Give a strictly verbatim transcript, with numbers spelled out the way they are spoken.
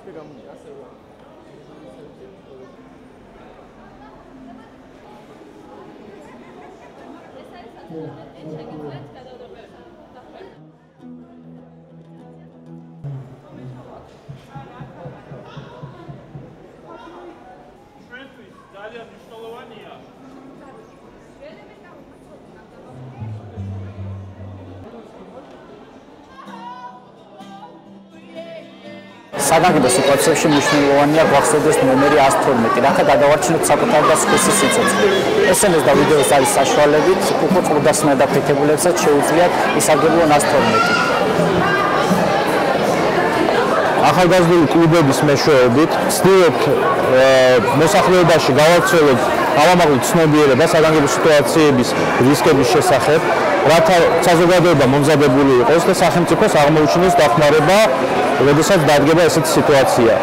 Აფრიკა გამომია ასევე. ძალიან მნიშვნელოვანია. საგანგებო სიტუაციებში მნიშვნელოვანია გვახსოვდეს ნომერი ათს თორმეტი, რათა გადავარჩინოთ საკუთარ და სხვისი სიცოცხლე. ეს ემ ეს და ვიდეოს არის საშუალებით უკვე ყრუდასმენ და ფეთებულებსაც შეუძლიათ ისარგებლონ ათს თორმეტი. ახალგაზრდული კლუბების მეშვეობით ვცდილობთ მოსახლეობაში გავავრცელოთ ავამაღლოთ ცნობიერება საგანგებო სიტუაციების რისკების შესახებ, რათა საზოგადოება მომზადებული იყოს და სახელმწიფოს აღმოუჩინოს დახმარება, როდესაც დადგება ესეთი სიტუაცია.